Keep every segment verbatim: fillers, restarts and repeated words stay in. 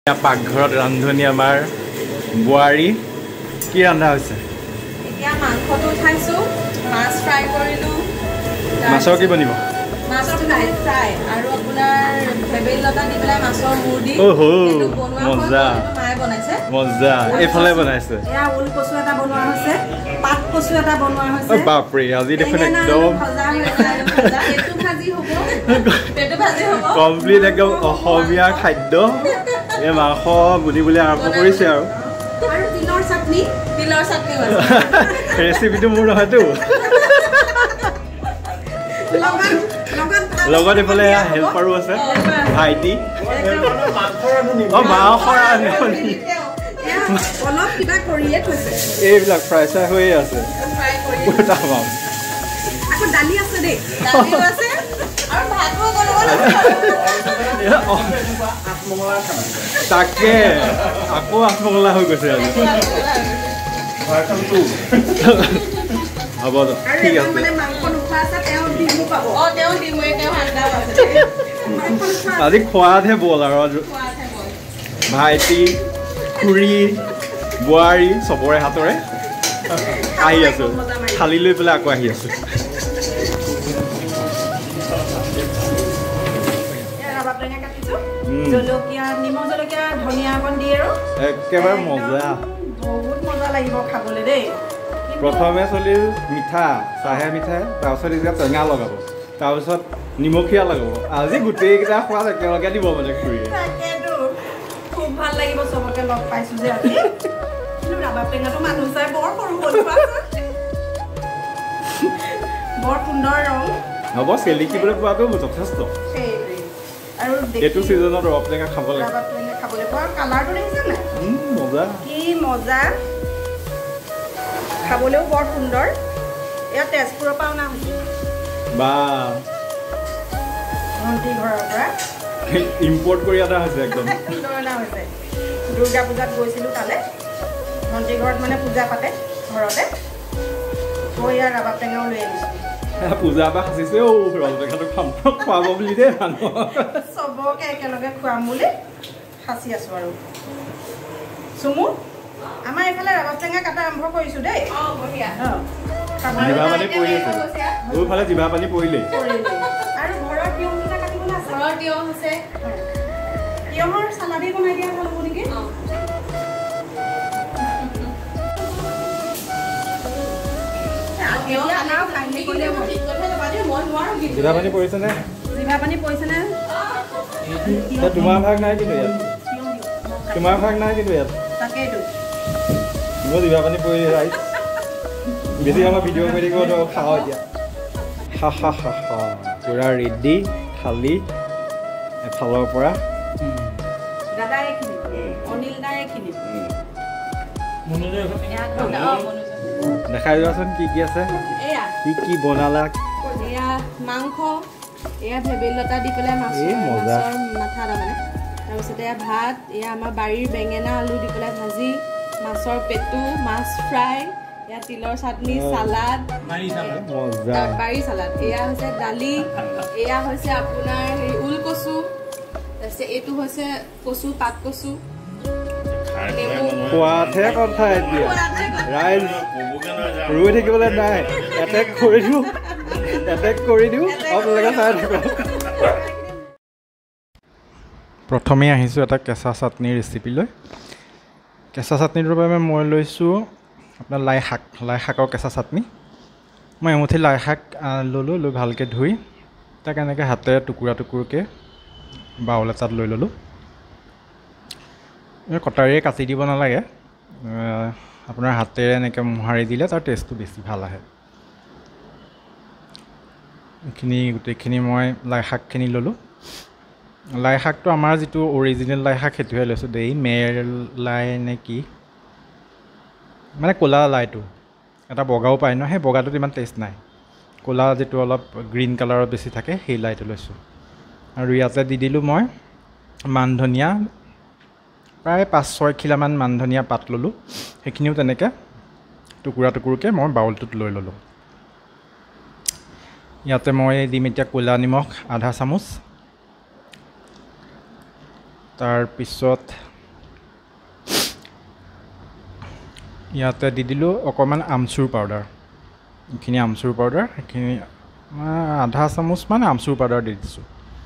পাকঘৰত ৰান্ধনি আমাৰ বুৱাৰী কি ৰান্ধা হৈছে এতিয়া মাংসটো উঠাইছো মাছ ফ্ৰাই কৰিলো মাছৰ কি বনিব মাছৰ ফ্ৰাই ফ্ৰাই আৰু আপোনাৰ ভেবেলি লতা দি পেলাই মাছৰ মূৰ দি ওহো এটো বনোৱা মজা মায়ে বনাইছে মজা এইফালে বনাইছে এয়া উল কচু এটা বনোৱা হৈছে পাত কচু এটা বনোৱা হৈছে বাপ ৰে আজি দেখোন একদম ভজা হৈছে এটো ভাজি হ'ব পেটো ভাজি হ'ব কমপ্লিট একদম অসমীয়া খাদ্য এই মাংস বুনিবলৈ আৰম্ভ কৰিছে আৰু আৰু তিলৰ চাটনি তিলৰ চাটনি হৈছে ৰেচিপিটো মোৰ নহয়তো লগত এইফালে হেল্পাৰো আছে ভাইটি অ মাংসৰ ৰান্ধনি অলপ কিবা কৰিয়ে থৈছে এইবিলাক ফ্ৰাই চাই হৈয়ে আছে ফ্ৰাই কৰি পুৰা মাম আকৌ দালি আছে দেই দালিও আছে আৰু ভাতো গলব তাকে আকৌ আত্মকলা হৈ গৈছে আজি হ'ব ঠিক আছে মানে মাংস নোখোৱা আছে তেওঁ ডিমু পাব অ তেওঁ ডিমু তেওঁ আন্দা আছে আজি খোৱাতহে বল আৰু ভাইটি খুৰী বুৱাৰী চবৰে হাতৰে আহি আছো থালি লৈ পেলাই আকৌ আহি আছো জলকীয়া নিমখ জলকীয়া ধনিয়া অকণ দিয়ে আৰু একেবাৰে মজা বহুত মজা লাগিব খাবলৈ দেই প্ৰথমে চলিল মিঠা চাহে মিঠাই তাৰপিছত এতিয়া টেঙা লগাব তাৰপিছত নিমখীয়া লগাব আজি গোটেইকেইটা সোৱাদ একেলগে দিব মানে খুৰীয়ে তাকেতো খুব ভাল লাগিব চবকে লগ পাইছো যে আজি কিন্তু ৰাবাব টেঙাটো মানুহ চাই বৰ সৰু হ'ল বৰ সুন্দৰ ৰং হ'ব চেলিকিবলৈ পোৱাটো যথেষ্ট আৰু এইটো ছিজনত ৰবাব টেঙা খাব লাগে ৰাবাব টেঙা খাবলৈ পোৱা কালাৰটো দেখিছে নাই মজা কি মজা খাবলৈও বৰ সুন্দৰ এয়া তেজপুৰৰ পৰা অনা হৈছে বা ভণ্টি ঘৰৰ পৰা ইম্পৰ্ট কৰি অনা হৈছে একদম সুন্দৰ অনা হৈছে দুৰ্গা পূজাত গৈছিলোঁ তালৈ ভণ্টি ঘৰত মানে পূজা পাতে ঘৰতে গৈ ইয়াৰ ৰাবাব টেঙাও লৈ আনিছোঁ পূজা পৰা সাঁচিছে অ' ৰবাব টেঙাটো খাম খুৱাব বুলি দেই মানুহ চবকে একেলগে খুৱাম বুলি সাঁচি আছোঁ আৰু চুমু আমাৰ এইফালে ৰাবাব টেঙা কাটা আৰম্ভ কৰিছোঁ দেই জিভা পানী পৰি আছে দুফালে জিভা পানী পৰিলেই আৰু ঘৰৰ তিয়ঁহকেইটা কাটিবলৈ আছে ঘৰৰ তিয়ঁহ আছে তিয়ঁহৰ চালাডি বনাই দিয়া ভাল হ'ব নেকি জিভা পানী পৰিছে নে জিভা পানী পৰিছে নে তোমাৰ ভাগ নাই কিন্তু ইয়াত তোমাৰ ভাগ নাই কিন্তু ইয়াত তাকেইতো মোৰ জিভা পানী পৰি ৰাইট বেছি আমাৰ ভিডিঅ' কৰি থাকিব খাওঁ এতিয়া হা হা হা হা পুৰা ৰেডি থালি এফালৰ পৰা দাদাই এইখিনি অনিল দাই এইখিনি দেখাই যোৱাচোন কি কি আছে কি কি বনালা এয়া মাংস এয়া ভেবেলি লতা দি পেলাই মাছৰ মাছৰ মাথা তাৰমানে তাৰপিছতে এয়া ভাত এয়া আমাৰ বাৰীৰ বেঙেনা আলু দি পেলাই ভাজি মাছৰ পেটু মাছ ফ্ৰাই এয়া তিলৰ চাটনি চালাড বাৰী চালাড এয়া হৈছে দালি এয়া হৈছে আপোনাৰ হেৰি উল কচু তাৰপিছত এইটো হৈছে কচু পাত কচু খোৱাতহে কথা এতিয়া ৰাইজ ৰৈ থাকিবলৈ নাই এটেক কৰি দিওঁ এটেক কৰি দিওঁ আপোনালোকে চাই থাকক প্ৰথমে আহিছোঁ এটা কেঁচা চাটনিৰ ৰেচিপিলৈ কেঁচা চাটনিটোৰ বাবে মই লৈছোঁ আপোনাৰ লাই শাক লাই শাকৰ কেঁচা চাটনি মই এমুঠি লাই শাক ল'লোঁ লৈ ভালকৈ ধুই তাক এনেকৈ হাতেৰে টুকুৰা টুকুৰকৈ বাউল এটাত লৈ ল'লোঁ কটাৰীৰে কাটি দিব নালাগে আপোনাৰ হাতেৰে এনেকৈ মোহাৰি দিলে তাৰ টেষ্টটো বেছি ভাল আহে এইখিনি গোটেইখিনি মই লাই শাকখিনি ল'লোঁ লাই শাকটো আমাৰ যিটো অৰিজিনেল লাই শাক সেইটোহে লৈছোঁ দেই মেৰ লাই নে কি মানে ক'লা লাইটো এটা বগাও পায় ন সেই বগাটোত ইমান টেষ্ট নাই ক'লা যিটো অলপ গ্ৰীণ কালাৰত বেছি থাকে সেই লাইটো লৈছোঁ আৰু ইয়াতে দি দিলোঁ মই মান ধনিয়া প্ৰায় পাঁচ ছয় খিলামান মান ধনিয়া পাত ল'লোঁ সেইখিনিও তেনেকৈ টুকুৰা টুকুৰকৈ মই বাউলটোত লৈ ল'লোঁ ইয়াতে মই দিম এতিয়া ক'লা নিমখ আধা চামুচ তাৰ পিছত ইয়াতে দি দিলোঁ অকণমান আমচুৰ পাউডাৰ এইখিনি আমচুৰ পাউডাৰ এইখিনি আধা চামুচমান আমচুৰ পাউডাৰ দি দিছোঁ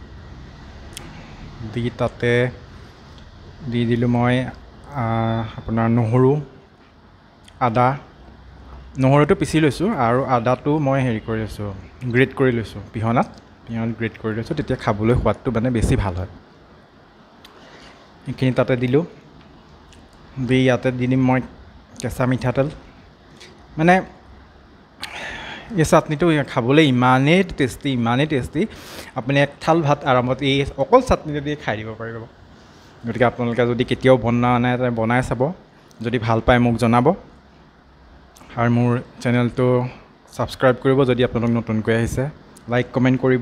দি তাতে দি দিলোঁ মই আপোনাৰ নহৰু আদা নহৰুটো পিচি লৈছোঁ আৰু আদাটো মই হেৰি কৰি লৈছোঁ গ্ৰেট কৰি লৈছোঁ পিহনাত পিহনাত গ্ৰেট কৰি লৈছোঁ তেতিয়া খাবলৈ সোৱাদটো মানে বেছি ভাল হয় এইখিনি তাতে দিলোঁ দি ইয়াতে দি দিম মই কেঁচা মিঠাতেল মানে এই চাটনিটো খাবলৈ ইমানেই টেষ্টি ইমানেই টেষ্টি আপুনি এক থাল ভাত আৰামত এই অকল চাটনিটো দি খাই দিব পাৰিব গতিকে আপোনালোকে যদি কেতিয়াও বনোৱা নাই বনাই চাব যদি ভাল পায় মোক জনাব আৰু মোৰ চেনেলটো ছাবস্ক্ৰাইব কৰিব যদি আপোনালোক নতুনকৈ আহিছে লাইক কমেণ্ট কৰিব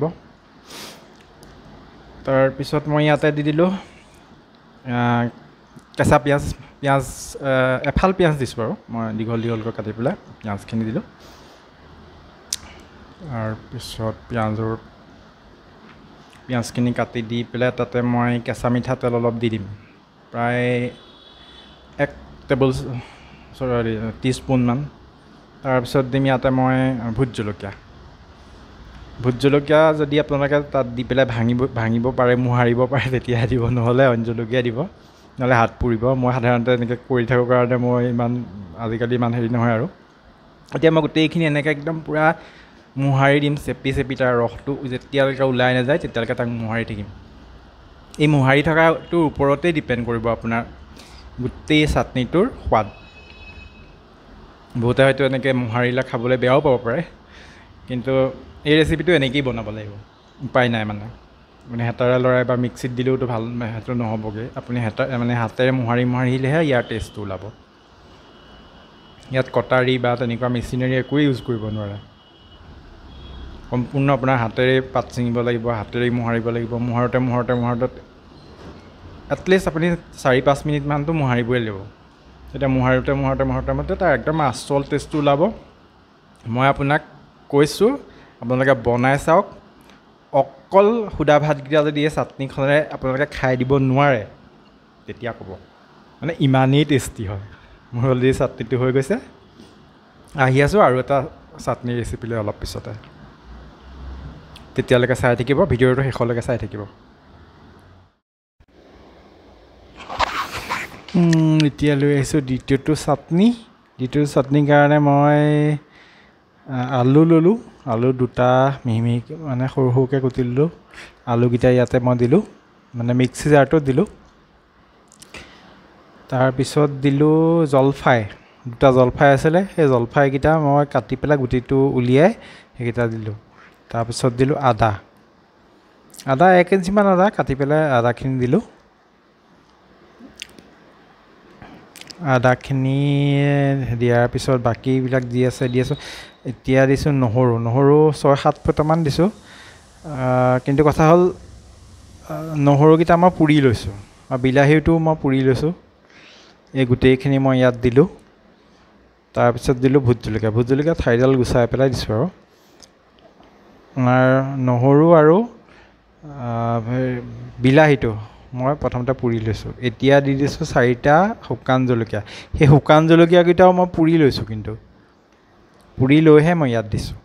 তাৰপিছত মই ইয়াতে দি দিলোঁ কেঁচা পিঁয়াজ পিঁয়াজ এফাল পিঁয়াজ দিছোঁ বাৰু মই দীঘল দীঘলকৈ কাটি পেলাই পিঁয়াজখিনি দিলোঁ তাৰপিছত পিঁয়াজৰ পিঁয়াজখিনি কাটি দি পেলাই তাতে মই কেঁচা মিঠাতেল অলপ দি দিম প্ৰায় এক টেবুল চৰি টিস্পুনমান তাৰপিছত দিম ইয়াতে মই ভোট জলকীয়া ভোট জলকীয়া যদি আপোনালোকে তাত দি পেলাই ভাঙিব ভাঙিব পাৰে মোহাৰিব পাৰে তেতিয়াহে দিব নহ'লে অইন জলকীয়া দিব নহ'লে হাত পুৰিব মই সাধাৰণতে এনেকৈ কৰি থাকোঁ কাৰণে মই ইমান আজিকালি ইমান হেৰি নহয় আৰু এতিয়া মই গোটেইখিনি এনেকৈ একদম পূৰা মোহাৰি দিম চেপি চেপি তাৰ ৰসটো যেতিয়ালৈকে ওলাই নাযায় তেতিয়ালৈকে তাক মোহাৰি থাকিম এই মোহাৰি থকাটোৰ ওপৰতেই ডিপেণ্ড কৰিব আপোনাৰ গোটেই চাটনিটোৰ সোৱাদ বহুতে হয়তো এনেকৈ মোহাৰিলে খাবলৈ বেয়াও পাব পাৰে কিন্তু এই ৰেচিপিটো এনেকৈয়ে বনাব লাগিব উপায় নাই মানে মানে হেতাৰে লৰাই বা মিক্সিত দিলেওতো ভাল সেইটো নহ'বগৈ আপুনি হেতা মানে হাতেৰে মোহাৰি মোহাৰিলেহে ইয়াৰ টেষ্টটো ওলাব ইয়াত কটাৰী বা তেনেকুৱা মেচিনাৰী একোৱেই ইউজ কৰিব নোৱাৰে সম্পূৰ্ণ আপোনাৰ হাতেৰে পাত ছিঙিব লাগিব হাতেৰে মোহাৰিব লাগিব মোহাৰোতে মোহাৰোতে মোহাৰোতে এটলিষ্ট আপুনি চাৰি পাঁচ মিনিটমানটো মোহাৰিবই লাগিব তেতিয়া মোহাৰোতে মোহাৰোতে মোহাৰোতে মোহাৰোতে তাৰ একদম আচল টেষ্টটো ওলাব মই আপোনাক কৈছোঁ আপোনালোকে বনাই চাওক অকল সুদা ভাতকেইটা যদি এই চাটনিখনেৰে আপোনালোকে খাই দিব নোৱাৰে তেতিয়া ক'ব মানে ইমানেই টেষ্টি হয় মোৰ অলৰেডি চাটনিটো হৈ গৈছে আহি আছোঁ আৰু এটা চাটনি ৰেচিপিলৈ অলপ পিছতে তেতিয়ালৈকে চাই থাকিব ভিডিঅ'টো শেষলৈকে চাই থাকিব এতিয়া লৈ আহিছোঁ দ্বিতীয়টো চাটনি দ্বিতীয়টো চাটনিৰ কাৰণে মই আলু ল'লোঁ আলু দুটা মিহি মিহিকৈ মানে সৰু সৰুকৈ কুটি ল'লোঁ আলুকেইটা ইয়াতে মই দিলোঁ মানে মিক্সি জাৰটোত দিলোঁ তাৰপিছত দিলোঁ জলফাই দুটা জলফাই আছিলে সেই জলফাইকেইটা মই কাটি পেলাই গুটিটো উলিয়াই সেইকেইটা দিলোঁ তাৰপিছত দিলোঁ আদা আদা এক ইঞ্চিমান আদা কাটি পেলাই আদাখিনি দিলোঁ আদাখিনি দিয়াৰ পিছত বাকীবিলাক দি আছে দি আছোঁ এতিয়া দিছোঁ নহৰু নহৰু ছয় সাত ফুটামান দিছোঁ কিন্তু কথা হ'ল নহৰুকেইটা মই পুৰি লৈছোঁ আৰু বিলাহীটো মই পুৰি লৈছোঁ এই গোটেইখিনি মই ইয়াত দিলোঁ তাৰপিছত দিলোঁ ভোট জলকীয়া ভোট জলকীয়া ঠাৰিডাল গুচাই পেলাই দিছোঁ আৰু নহৰু আৰু বিলাহীটো মই প্ৰথমতে পুৰি লৈছোঁ এতিয়া দি দিছোঁ চাৰিটা শুকান জলকীয়া সেই শুকান জলকীয়াকেইটাও মই পুৰি লৈছোঁ কিন্তু পুৰি লৈহে মই ইয়াত দিছোঁ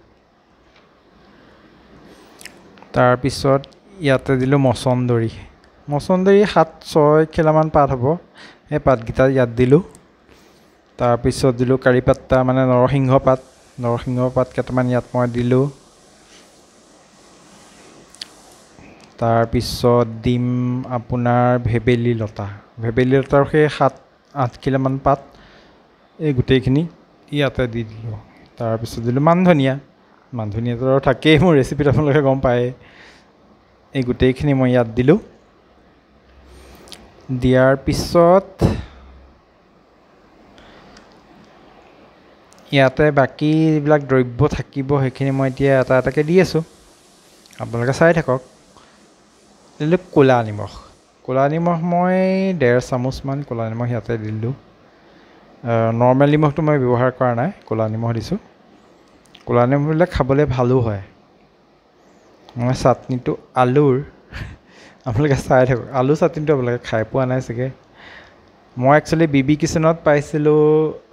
তাৰপিছত ইয়াতে দিলোঁ মচন্দৰী মচন্দৰী সাত ছয় খেলামান পাত হ'ব সেই পাতকেইটা ইয়াত দিলোঁ তাৰপিছত দিলোঁ কাৰি পাত্তা মানে নৰসিংহ পাত নৰসিংহ পাত কেইটামান ইয়াত মই দিলোঁ তাৰপিছত দিম আপোনাৰ ভেবেলী লতা ভেবেলী লতাৰ সেই সাত আঠ কিলোমান পাত এই গোটেইখিনি ইয়াতে দি দিলোঁ তাৰপিছত দিলোঁ মান ধনিয়া মান ধনিয়াটো আৰু থাকেই মোৰ ৰেচিপিত আপোনালোকে গম পায় এই গোটেইখিনি মই ইয়াত দিলোঁ দিয়াৰ পিছত ইয়াতে বাকী যিবিলাক দ্ৰব্য থাকিব সেইখিনি মই এতিয়া এটা এটাকৈ দি আছোঁ আপোনালোকে চাই থাকক দিলোঁ ক'লা নিমখ ক'লা নিমখ মই ডেৰ চামুচমান ক'লা নিমখ ইয়াতে দিলোঁ নৰ্মেল নিমখটো মই ব্যৱহাৰ কৰা নাই ক'লা নিমখ দিছোঁ ক'লা নিমখ দিলে খাবলৈ ভালো হয় মই চাটনিটো আলুৰ আপোনালোকে চাই থাকক আলু চাটনিটো আপোনালোকে খাই পোৱা নাই চাগে মই একচুৱেলি বি বি কিচেনত পাইছিলোঁ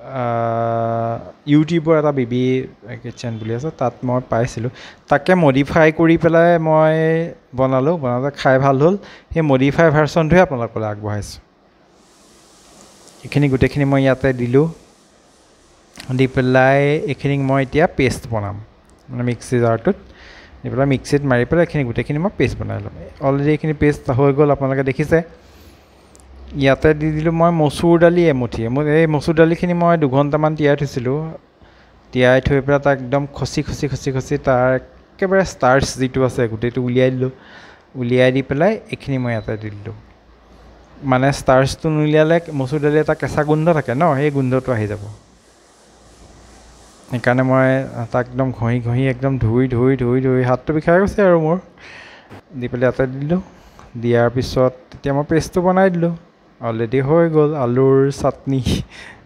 ইউটিউবৰ এটা বি বি কিচেন বুলি আছে তাত মই পাইছিলোঁ তাকে মডিফাই কৰি পেলাই মই বনালোঁ বনাওঁতে খাই ভাল হ'ল সেই মডিফাই ভাৰ্চনটোহে আপোনালোকলৈ আগবঢ়াইছোঁ এইখিনি গোটেইখিনি মই ইয়াতে দিলোঁ দি পেলাই এইখিনি মই এতিয়া পেষ্ট বনাম মানে মিক্সি জাৰটোত দি পেলাই মিক্সিত মাৰি পেলাই এইখিনি গোটেইখিনি মই পেষ্ট বনাই ল'ম অলৰেডি এইখিনি পেষ্ট হৈ গ'ল আপোনালোকে দেখিছে ইয়াতে দি দিলোঁ মই মচুৰ দালি এমুঠি এই মচুৰ দালিখিনি মই দুঘণ্টামান তিয়াই থৈছিলোঁ তিয়াই থৈ পেলাই তাক একদম খচি খচি খচি খচি তাৰ একেবাৰে ষ্টাৰ্চ যিটো আছে গোটেইটো উলিয়াই দিলোঁ উলিয়াই দি পেলাই এইখিনি মই ইয়াতে দি দিলোঁ মানে ষ্টাৰ্চটো নুলিয়ালে মচুৰ দালি এটা কেঁচা গোন্ধ থাকে ন সেই গোন্ধটো আহি যাব সেইকাৰণে মই তাক একদম ঘঁহি ঘঁহি একদম ধুই ধুই ধুই ধুই হাতটো বিষাই গৈছে আৰু মোৰ দি পেলাই ইয়াতে দিলোঁ দিয়াৰ পিছত তেতিয়া মই পেষ্টটো বনাই দিলোঁ অলৰেডি হৈ গ'ল আলুৰ চাটনি